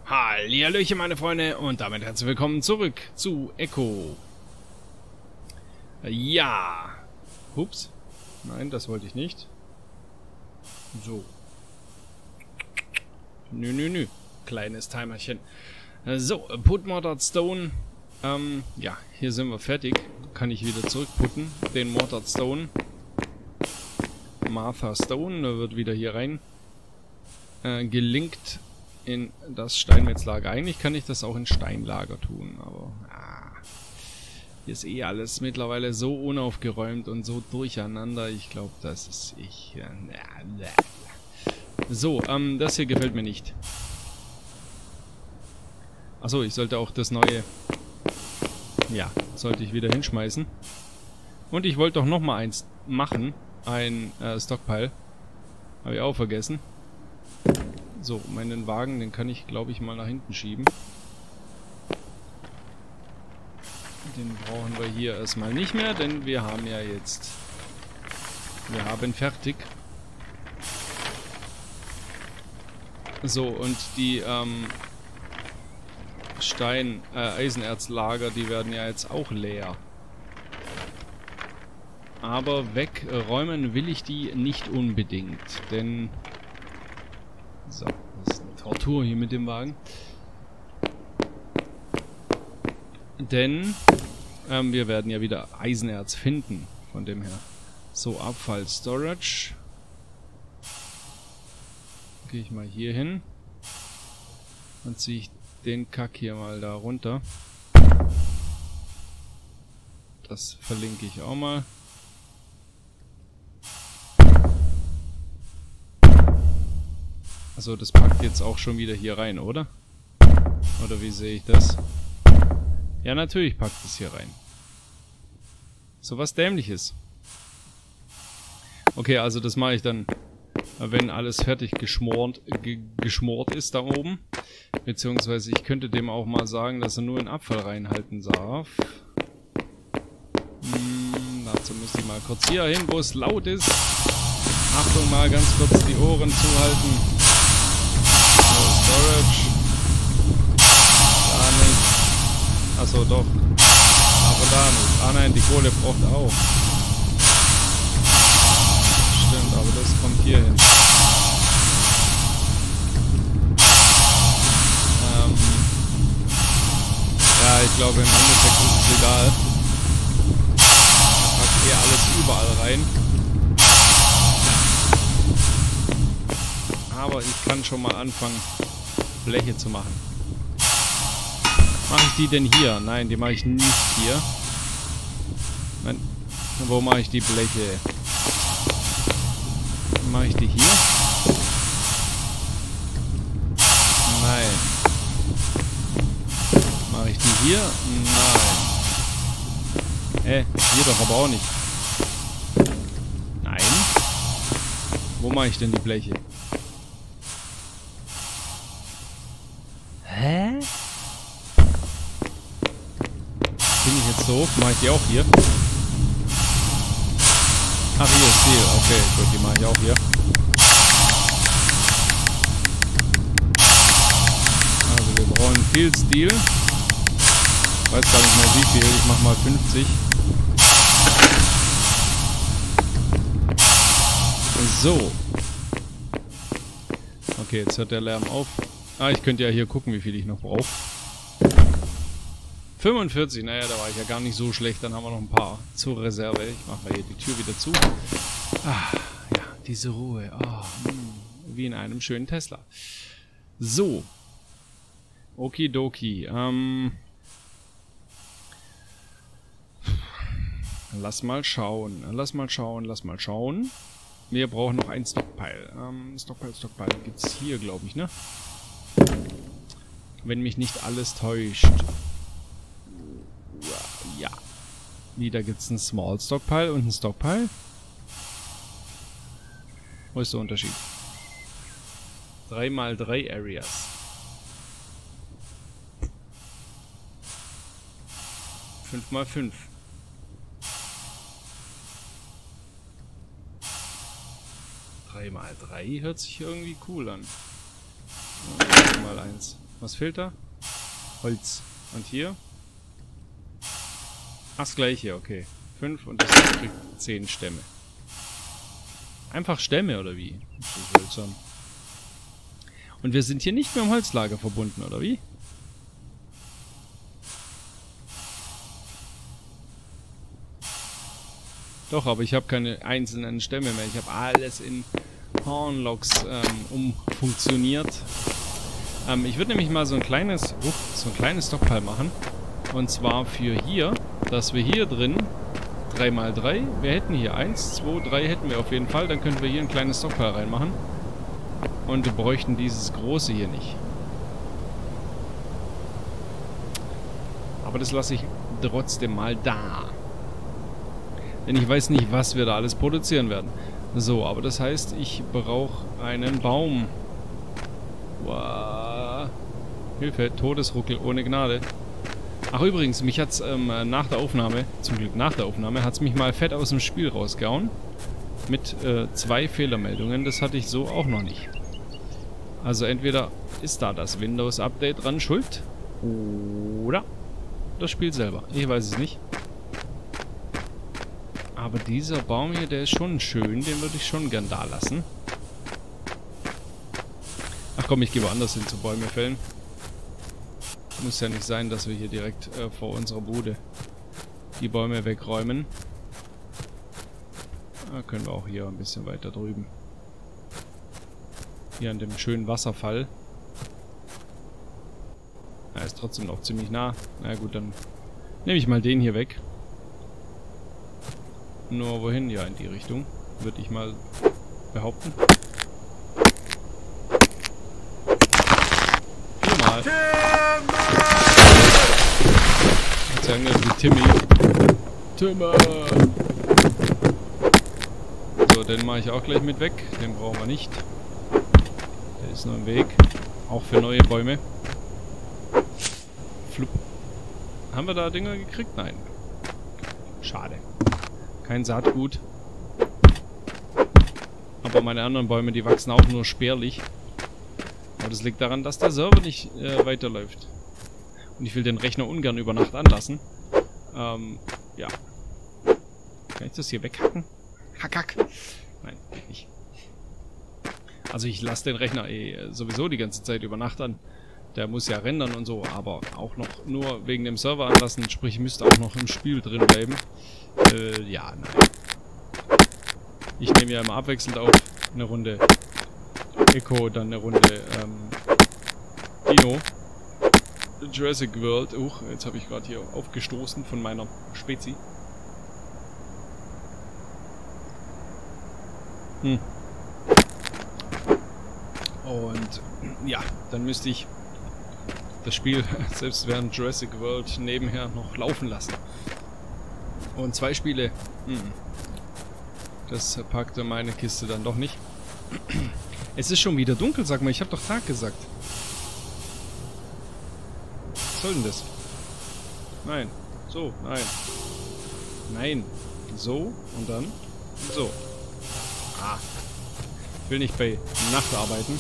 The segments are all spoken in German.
Hallihallöchen, meine Freunde, und damit herzlich willkommen zurück zu Echo. Ja. Ups. Nein, das wollte ich nicht. So. Nö. Kleines Timerchen. So, put Mortared Stone. Ja, hier sind wir fertig. Kann ich wieder zurückputten. Den Mortared Stone. Martha Stone, der wird wieder hier rein gelinkt in das Steinmetzlager. Eigentlich kann ich das auch in Steinlager tun, aber hier ist eh alles mittlerweile so unaufgeräumt und so durcheinander. Ich glaube, das ist ich. So, das hier gefällt mir nicht. Achso, ich sollte auch das neue... Ja, sollte ich wieder hinschmeißen. Und ich wollte doch nochmal eins machen. Ein Stockpile. Habe ich auch vergessen. So, meinen Wagen, den kann ich, glaube ich, mal nach hinten schieben. Den brauchen wir hier erstmal nicht mehr, denn wir haben ja jetzt... Wir haben fertig. So, und die Eisenerzlager, die werden ja jetzt auch leer. Aber wegräumen will ich die nicht unbedingt, denn... So, das ist eine Tortur hier mit dem Wagen. Denn wir werden ja wieder Eisenerz finden, von dem her. So, Abfall Storage. Gehe ich mal hier hin. Dann ziehe ich den Kack hier mal da runter. Das verlinke ich auch mal. Also das packt jetzt auch schon wieder hier rein, oder? Oder wie sehe ich das? Ja, natürlich packt es hier rein. So was Dämliches. Okay, also das mache ich dann, wenn alles fertig geschmort ist da oben. Beziehungsweise ich könnte dem auch mal sagen, dass er nur in Abfall reinhalten darf. Dazu müsste ich mal kurz hier hin, wo es laut ist. Achtung, mal ganz kurz die Ohren zuhalten. Storage. Da nicht. Achso, doch. Aber da nicht. Ah nein, die Kohle braucht auch. Stimmt, aber das kommt hier hin. Ja, ich glaube im Endeffekt ist es egal. Man packt hier alles überall rein. Aber ich kann schon mal anfangen, Bleche zu machen. Mache ich die denn hier? Nein, die mache ich nicht hier. Nein. Wo mache ich die Bleche? Mache ich die hier? Nein. Mache ich die hier? Nein. Hier doch aber auch nicht. Nein. Wo mache ich denn die Bleche? Hä? Bin ich jetzt doof? Mache ich die auch hier? Ach, hier ist Steel. Okay, gut, die mache ich auch hier. Also wir brauchen viel Steel. Ich weiß gar nicht mehr wie viel. Ich mache mal 50. So. Okay, jetzt hört der Lärm auf. Ah, ich könnte ja hier gucken, wie viel ich noch brauche. 45, naja, da war ich ja gar nicht so schlecht. Dann haben wir noch ein paar zur Reserve. Ich mache mal hier die Tür wieder zu. Ah, ja, diese Ruhe. Oh, wie in einem schönen Tesla. So. Okidoki. Lass mal schauen. Wir brauchen noch ein Stockpile. Stockpile gibt es hier, glaube ich, ne? Wenn mich nicht alles täuscht. Ja. Wieder gibt es einen Small Stockpile und einen Stockpile. Wo ist der Unterschied? 3x3 Areas. 5x5. 3x3 hört sich irgendwie cool an. Mal eins. Was fehlt da? Holz. Und hier? Ach, das gleiche, okay. 5 und das kriegt 10 Stämme. Einfach Stämme, oder wie? Das ist seltsam. Und wir sind hier nicht mehr im Holzlager verbunden, oder wie? Doch, aber ich habe keine einzelnen Stämme mehr. Ich habe alles in Hornlogs umfunktioniert. Ich würde nämlich mal so ein kleines Stockpile machen. Und zwar für hier, dass wir hier drin 3×3, wir hätten hier 1, 2, 3 hätten wir auf jeden Fall. Dann könnten wir hier ein kleines Stockpile reinmachen. Und wir bräuchten dieses große hier nicht. Aber das lasse ich trotzdem mal da. Denn ich weiß nicht, was wir da alles produzieren werden. So, aber das heißt, ich brauche einen Baum. Wow. Hilfe, Todesruckel ohne Gnade. Ach übrigens, mich hat's nach der Aufnahme, zum Glück nach der Aufnahme, hat's mich mal fett aus dem Spiel rausgehauen. Mit 2 Fehlermeldungen. Das hatte ich so auch noch nicht. Also entweder ist da das Windows-Update dran schuld, oder das Spiel selber. Ich weiß es nicht. Aber dieser Baum hier, der ist schon schön. Den würde ich schon gern da lassen. Ach komm, ich gehe woanders hin zu Bäume fällen. Muss ja nicht sein, dass wir hier direkt vor unserer Bude die Bäume wegräumen. Da können wir auch hier ein bisschen weiter drüben. Hier an dem schönen Wasserfall. Er ist trotzdem noch ziemlich nah. Na gut, dann nehme ich mal den hier weg. Nur wohin? Ja, in die Richtung. Würde ich mal behaupten. 4-mal. Jetzt sagen wir wie Timmy. Timmer! So, den mache ich auch gleich mit weg. Den brauchen wir nicht. Der ist nur im Weg. Auch für neue Bäume. Flupp. Haben wir da Dinger gekriegt? Nein. Schade. Kein Saatgut. Aber meine anderen Bäume, die wachsen auch nur spärlich. Aber das liegt daran, dass der Server nicht weiterläuft. Und ich will den Rechner ungern über Nacht anlassen. Ja. Kann ich das hier weghacken? Hack. Nein, geht nicht. Also ich lasse den Rechner sowieso die ganze Zeit über Nacht an. Der muss ja rendern und so, aber auch noch nur wegen dem Server anlassen. Sprich, müsste auch noch im Spiel drin bleiben. Ja, nein. Ich nehme ja immer abwechselnd auf. Eine Runde Echo, dann eine Runde Dino. Jurassic World. Jetzt habe ich gerade hier aufgestoßen von meiner Spezi. Und ja, dann müsste ich das Spiel selbst während Jurassic World nebenher noch laufen lassen. Und 2 Spiele, das packte meine Kiste dann doch nicht. Es ist schon wieder dunkel, sag mal, ich habe doch Tag gesagt. Was soll denn das? Nein. So, nein. Nein. So und dann so. Ah. Ich will nicht bei Nacht arbeiten.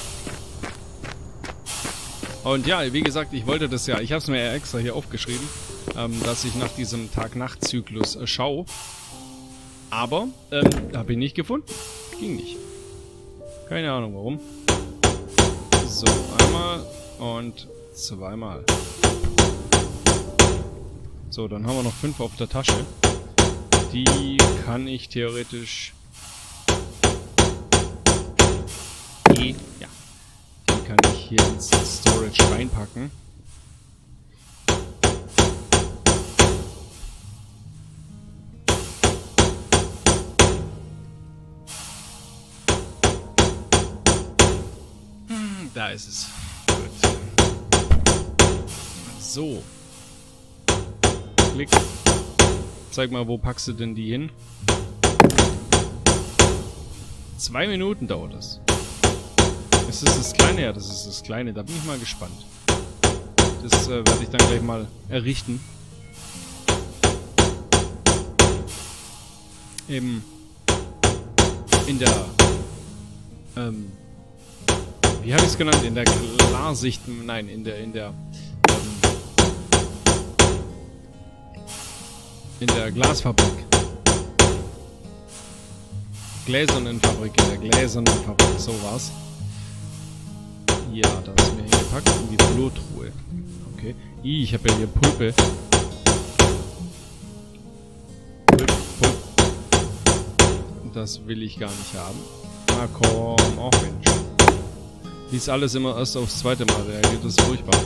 Und ja, wie gesagt, ich wollte das ja, ich habe es mir ja extra hier aufgeschrieben, dass ich nach diesem Tag-Nacht-Zyklus schaue. Aber, habe ich nicht gefunden. Ging nicht. Keine Ahnung warum. So, einmal und zweimal. So, dann haben wir noch 5 auf der Tasche. Die kann ich theoretisch... Ja. Die kann ich hier ins Storage reinpacken. Da ist es. Gut. So. Klick. Zeig mal, wo packst du denn die hin? 2 Minuten dauert das. Ist das das Kleine? Ja, das ist das Kleine. Da bin ich mal gespannt. Das werde ich dann gleich mal errichten. Eben in der wie habe ich es genannt? In der Klarsicht, nein, in der Glasfabrik. Gläsernen Fabrik, in der gläsernen Fabrik, so war's. Ja, da ist mir hingepackt in die Flurtruhe. Okay. Ich habe ja hier Pulpe. Das will ich gar nicht haben. Na komm, auch Mensch. Wie es alles immer erst aufs zweite Mal reagiert, das ist furchtbar.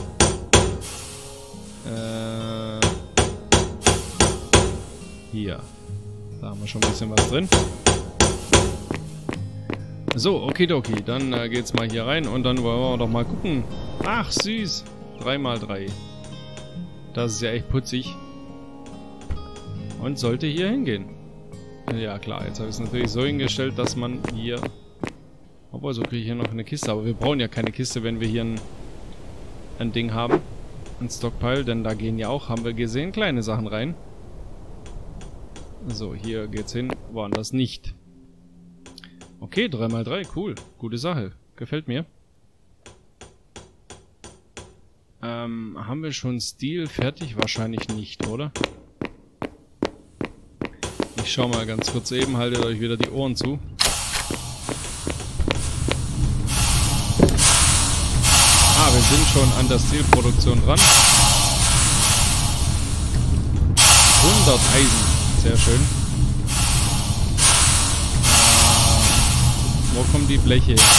Hier. Da haben wir schon ein bisschen was drin. So, okidoki. Dann geht's mal hier rein und dann wollen wir doch mal gucken. Ach, süß. 3×3. Das ist ja echt putzig. Und sollte hier hingehen. Ja klar, jetzt habe ich es natürlich so hingestellt, dass man hier... Obwohl, so kriege ich hier noch eine Kiste. Aber wir brauchen ja keine Kiste, wenn wir hier ein Ding haben. Ein Stockpile, denn da gehen ja auch, haben wir gesehen, kleine Sachen rein. So, hier geht's hin, woanders nicht. Okay, 3×3, cool. Gute Sache. Gefällt mir. Haben wir schon Stil fertig? Wahrscheinlich nicht, oder? Ich schau mal ganz kurz eben, haltet euch wieder die Ohren zu. Ah, wir sind schon an der Stilproduktion dran. 100 Eisen, sehr schön. Wo kommen die Bleche her?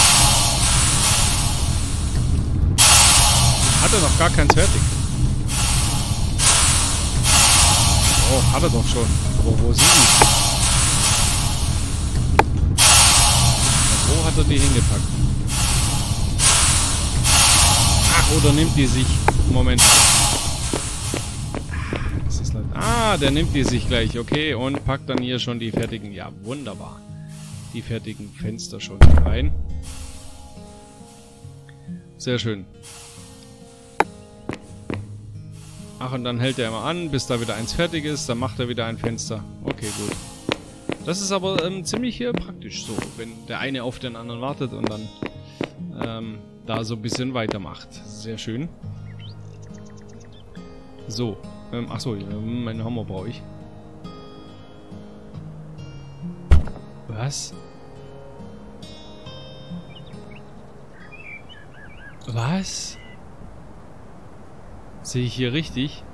Hat er noch gar keins fertig? Oh, hat er doch schon. Aber wo sind die? Wo hat er die hingepackt? Ach, oder nimmt die sich... Moment. Das ist halt... Ah, der nimmt die sich gleich. Okay, und packt dann hier schon die fertigen... Ja, wunderbar. Die fertigen Fenster schon rein. Sehr schön. Ach, und dann hält er immer an, bis da wieder eins fertig ist. Dann macht er wieder ein Fenster. Okay, gut. Das ist aber ziemlich praktisch so, wenn der eine auf den anderen wartet und dann da so ein bisschen weitermacht. Sehr schön. So. Achso, meinen Hammer brauche ich. Was? Was? Sehe ich hier richtig?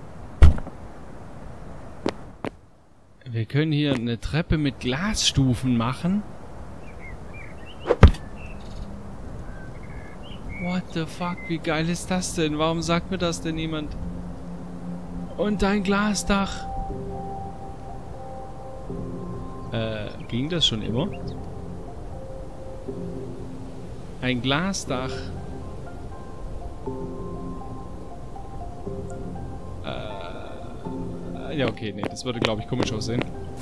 Wir können hier eine Treppe mit Glasstufen machen. What the fuck? Wie geil ist das denn? Warum sagt mir das denn niemand? Und ein Glasdach. Ging das schon immer? Ein Glasdach. Ja, okay, nee, das würde, glaube ich, komisch aussehen.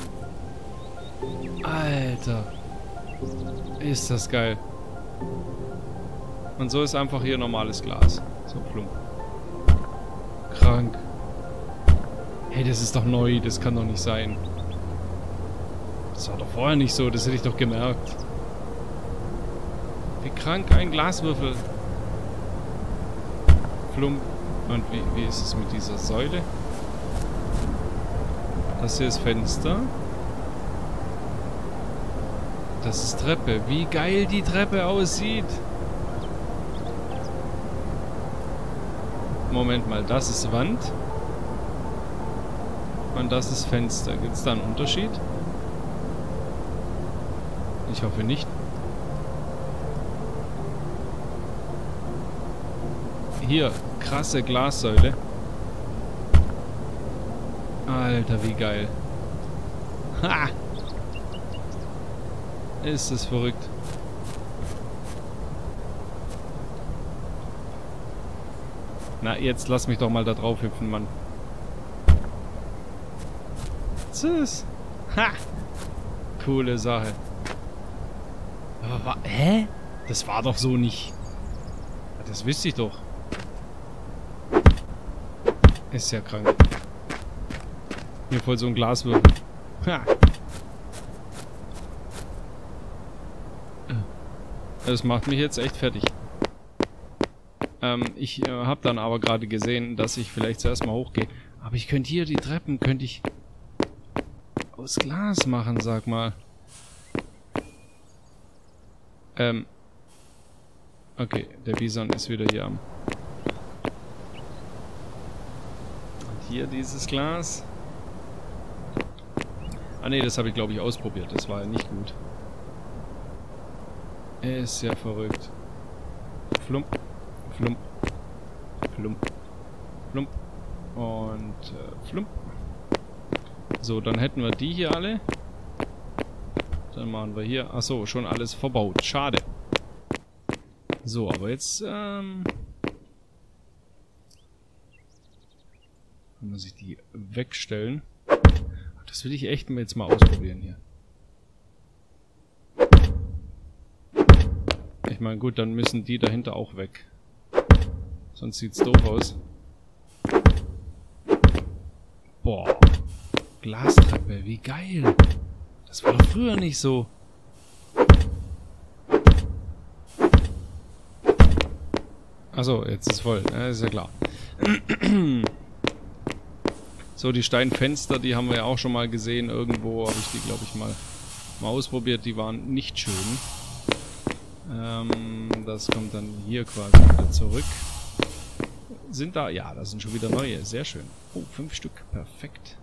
Alter. Ist das geil. Und so ist einfach hier normales Glas. So plump. Krank. Hey, das ist doch neu, das kann doch nicht sein. Das war doch vorher nicht so, das hätte ich doch gemerkt. Wie krank, ein Glaswürfel. Plump. Und wie ist es mit dieser Säule? Das hier ist Fenster. Das ist Treppe. Wie geil die Treppe aussieht. Moment mal, das ist Wand. Und das ist Fenster. Gibt es da einen Unterschied? Ich hoffe nicht. Hier, krasse Glassäule. Alter, wie geil. Ha! Ist das verrückt. Na, jetzt lass mich doch mal da drauf hüpfen, Mann. Tschüss. Ha! Coole Sache. Aber hä? Das war doch so nicht. Das wüsste ich doch. Ist ja krank. Hier voll so ein Glaswürfel. Ha! Das macht mich jetzt echt fertig. Ich habe dann aber gerade gesehen, dass ich vielleicht zuerst mal hochgehe. Aber ich könnte hier die Treppen, könnte ich aus Glas machen, sag mal. Okay, der Bison ist wieder hier am... Und hier dieses Glas. Ah ne, das habe ich glaube ich ausprobiert. Das war ja nicht gut. Ist ja verrückt. Flump, flump, flump, flump und flump. So, dann hätten wir die hier alle. Dann machen wir hier... Achso, schon alles verbaut. Schade. So, aber jetzt muss ich die wegstellen. Das will ich echt jetzt mal ausprobieren hier. Ich meine, gut, dann müssen die dahinter auch weg. Sonst sieht's doof aus. Boah. Glastreppe, wie geil. Das war doch früher nicht so. Achso, jetzt ist voll. Ja, ist ja klar. So, die Steinfenster, die haben wir ja auch schon mal gesehen. Irgendwo habe ich die, glaube ich, mal ausprobiert. Die waren nicht schön. Das kommt dann hier quasi wieder zurück. Sind da? Ja, das sind schon wieder neue. Sehr schön. Oh, 5 Stück. Perfekt.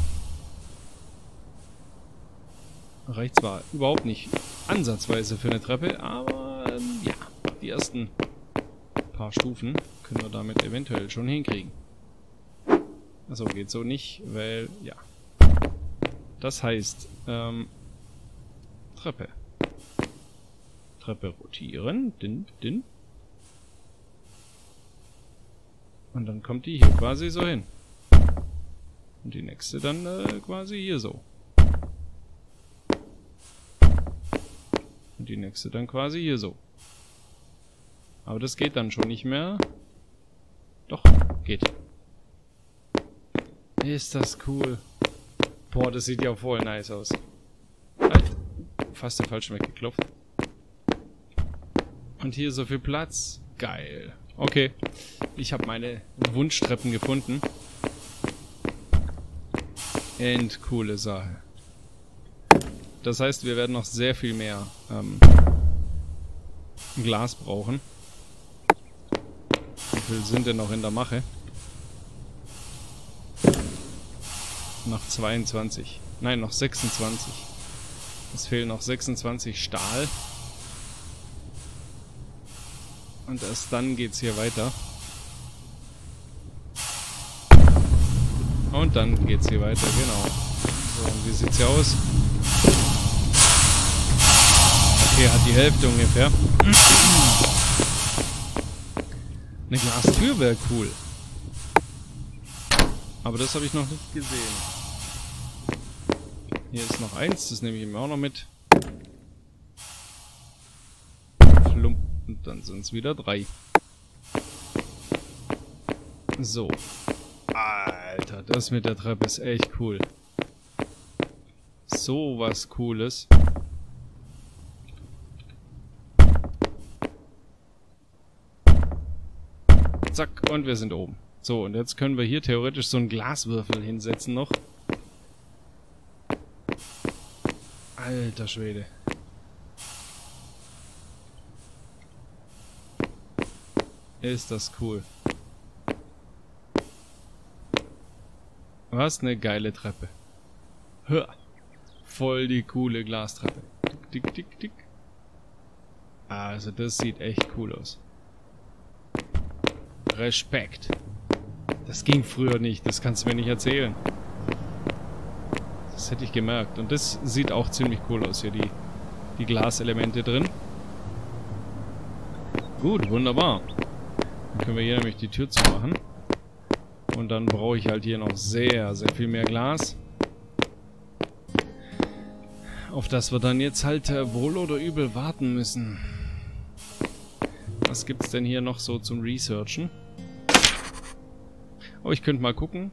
Reicht zwar überhaupt nicht ansatzweise für eine Treppe, aber ja, die ersten paar Stufen können wir damit eventuell schon hinkriegen. Achso, geht so nicht, weil, ja. Das heißt, Treppe. Treppe rotieren. Din, din. Und dann kommt die hier quasi so hin. Und die nächste dann quasi hier so. Und die nächste dann quasi hier so. Aber das geht dann schon nicht mehr. Doch, geht. Ist das cool. Boah, das sieht ja voll nice aus. Halt. Fast den falschen weggeklopft. Und hier so viel Platz. Geil. Okay. Ich habe meine Wunschtreppen gefunden. Endcoole Sache. Das heißt, wir werden noch sehr viel mehr Glas brauchen. Wie viel sind denn noch in der Mache? Noch 22. Nein, noch 26. Es fehlen noch 26 Stahl. Und erst dann geht's hier weiter. Und dann geht's hier weiter, genau. So, und wie sieht's hier aus? Okay, hat die Hälfte ungefähr. Eine Glastür wäre cool. Aber das habe ich noch nicht gesehen. Hier ist noch eins, das nehme ich mir auch noch mit. Flump, und dann sind es wieder 3. So. Alter, das mit der Treppe ist echt cool. So was Cooles. Zack, und wir sind oben. So, und jetzt können wir hier theoretisch so einen Glaswürfel hinsetzen noch. Alter Schwede. Ist das cool. Was eine geile Treppe. Hör. Voll die coole Glastreppe. Tick, tick, tick, tick. Also das sieht echt cool aus. Respekt. Das ging früher nicht, das kannst du mir nicht erzählen. Das hätte ich gemerkt. Und das sieht auch ziemlich cool aus hier, die Glaselemente drin. Gut, wunderbar. Dann können wir hier nämlich die Tür zumachen. Und dann brauche ich halt hier noch sehr, sehr viel mehr Glas. Auf das wir dann jetzt halt wohl oder übel warten müssen. Was gibt's denn hier noch so zum Researchen? Oh, ich könnte mal gucken.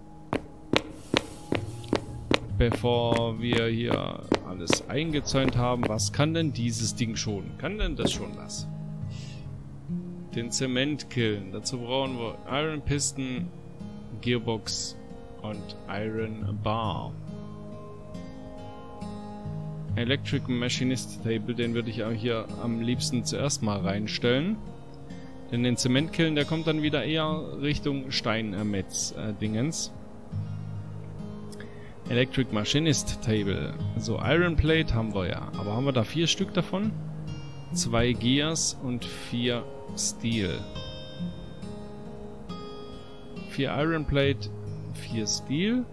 Bevor wir hier alles eingezäunt haben, was kann denn dieses Ding schon? Kann denn das schon was? den Zementkiln. Dazu brauchen wir Iron Piston, Gearbox und Iron Bar. Electric Machinist Table, den würde ich auch hier am liebsten zuerst mal reinstellen. Denn den Zementkiln, der kommt dann wieder eher Richtung Steinmetz-Dingens. Electric Machinist Table. So, Iron Plate haben wir ja. Aber haben wir da 4 Stück davon? 2 Gears und 4 Steel. 4 Iron Plate, 4 Steel.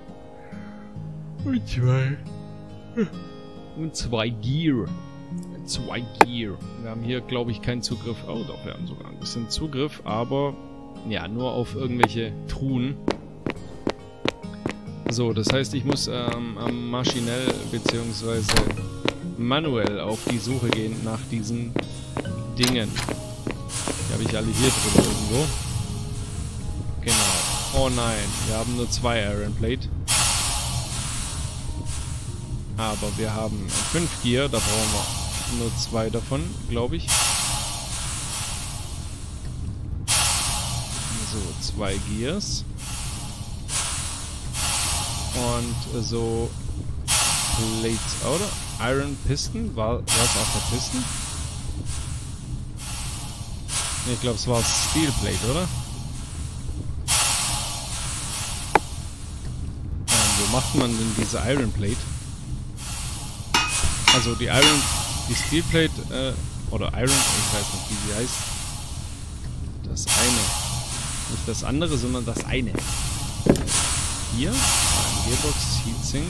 Und 2 Gear. 2 Gear. Wir haben hier, glaube ich, keinen Zugriff. Oh, doch, wir haben sogar ein bisschen Zugriff, aber ja, nur auf irgendwelche Truhen. So, das heißt, ich muss maschinell bzw. manuell auf die Suche gehen nach diesen Dingen. Die habe ich alle hier drin irgendwo. Genau. Oh nein, wir haben nur 2 Iron Plate. Aber wir haben 5 Gear, da brauchen wir nur 2 davon, glaube ich. So, 2 Gears. Und so Plates, oder? Iron Piston? War es auch der Piston? Nee, ich glaube, es war Steel Plate, oder? Wo macht man denn diese Iron Plate? Also die Steel Plate, oder Iron, ich weiß nicht, wie sie heißt. Das eine. Nicht das andere, sondern das eine. Hier, ein Gearbox, Heatsink.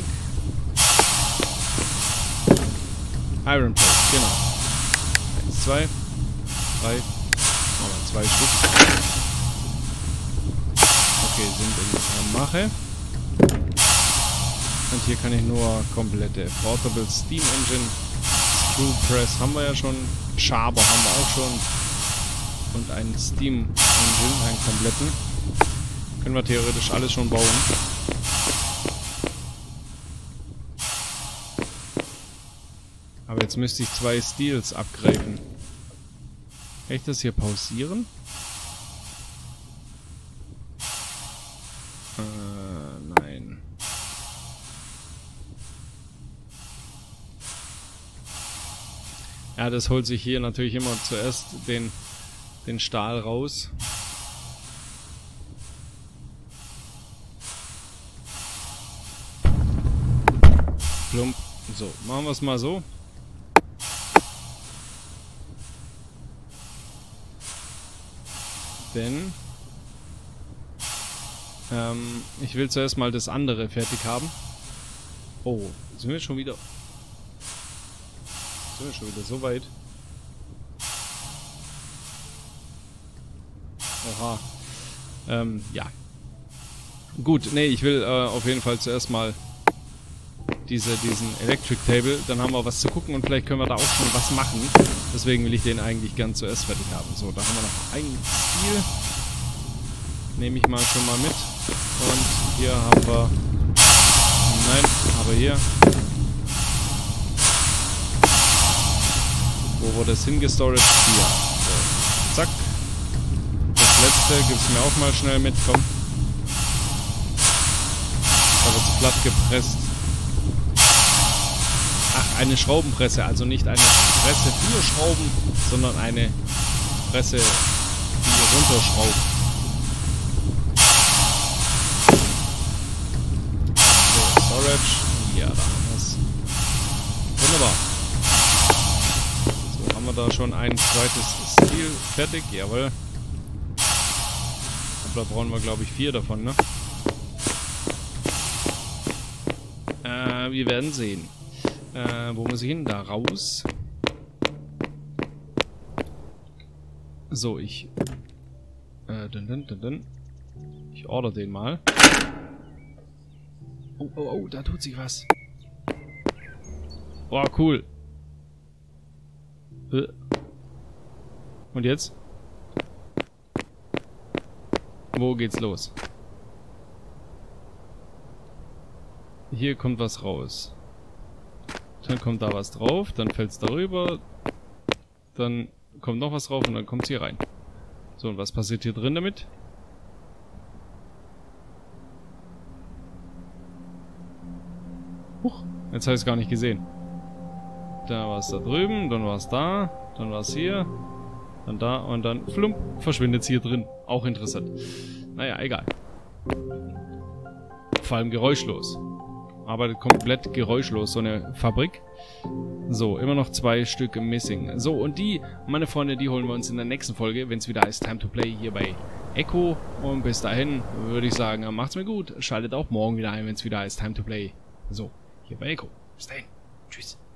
Iron Plate, genau. 1, 2, 3. Machen wir 2 Stück. Okay, sind in der Mache. Und hier kann ich nur komplette Portable Steam Engine. Screw Press haben wir ja schon. Schaber haben wir auch schon. Und einen Steam Engine, einen kompletten. Können wir theoretisch alles schon bauen. Aber jetzt müsste ich 2 Steels abgreifen. Kann ich das hier pausieren? Nein. Ja, das holt sich hier natürlich immer zuerst den Stahl raus. Plump. So, machen wir es mal so. Denn ich will zuerst mal das andere fertig haben. Oh, sind wir schon wieder so weit? Oha. Ja. Gut, nee, ich will auf jeden Fall zuerst mal diesen Electric Table, dann haben wir was zu gucken und vielleicht können wir da auch schon was machen. Deswegen will ich den eigentlich ganz zuerst fertig haben. So, da haben wir noch einen Stil. Nehme ich mal schon mal mit. Und hier haben wir... Nein, aber hier... Wo wurde das hingestored? Hier. So, zack. Das letzte gibt's mir auch mal schnell mit, komm. Da wird's platt gepresst. Ach, eine Schraubenpresse, also nicht eine Presse für Schrauben, sondern eine Presse, die runterschraubt. So, Storage. Ja, da haben wir es. Wunderbar. So, haben wir da schon ein zweites Steel fertig, jawohl. Aber da brauchen wir, glaube ich, 4 davon, ne? Wir werden sehen. Wo muss ich hin? Da raus. So, ich ich order den mal. Oh, oh, oh, da tut sich was. Oh, cool. Und jetzt? Wo geht's los? Hier kommt was raus. Dann kommt da was drauf, dann fällt's darüber. Dann kommt noch was drauf und dann kommt's hier rein. So, und was passiert hier drin damit? Huch, jetzt habe ich es gar nicht gesehen. Da war es da drüben, dann war es da, dann war es hier, dann da und dann flump, verschwindet es hier drin. Auch interessant. Naja, egal. Vor allem geräuschlos. Arbeitet komplett geräuschlos, so eine Fabrik. So, immer noch 2 Stück missing. So, und die, meine Freunde, die holen wir uns in der nächsten Folge, wenn es wieder heißt Time to Play hier bei Echo. Und bis dahin würde ich sagen, macht's mir gut. Schaltet auch morgen wieder ein, wenn es wieder heißt Time to Play. So, hier bei Echo. Bis dahin. Tschüss.